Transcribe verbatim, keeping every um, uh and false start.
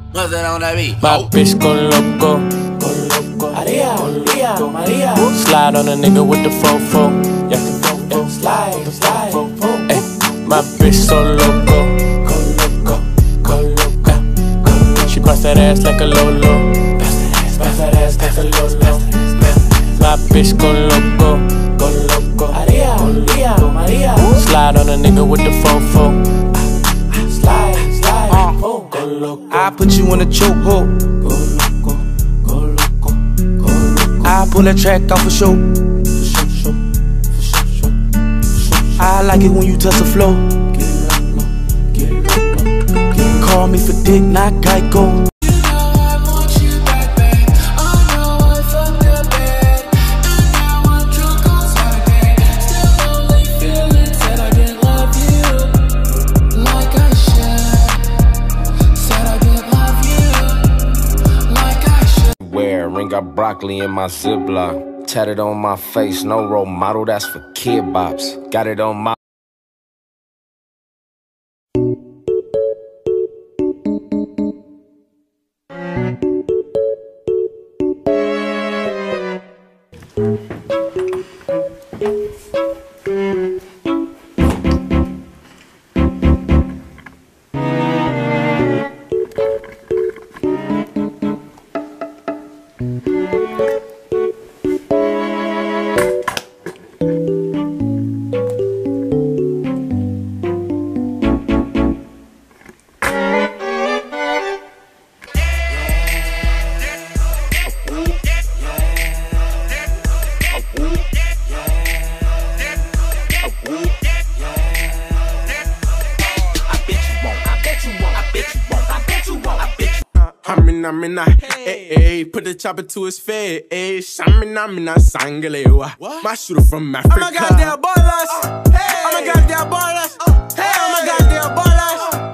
Nothing on that beat. My bitch go loco. Maria, Maria, Maria. Slide on a nigga with the fofo. Yeah, yeah. Slide, slide, boom. Ay, my bitch so loco. Go loco, go loco, go loco. She bust that ass like a Lolo. Bust that ass, bust that ass like a Lolo. My bitch go loco. Go loco. Maria, Maria, Maria. Slide on a nigga with the fofo. Slide, slide, boom. Go loco. I put you in a chokehold. Go loco, go loco, go loco. I pull that track off for show. For sure, sure, for sure, sure, for sure. I like it when you touch the flow. Get loco, get loco, get loco. Call me for dick, not Geico. Ring got broccoli in my Ziploc. Tatted on my face, no role model, that's for kid bops. Got it on my Hamina mina, hey, hey, put the chopper to his face. Hey, Shamina mina sangalewa. My shooter from Africa. I'm a goddamn ballers. Hey, I'm a goddamn ballers. Hey, I'm a goddamn ballers.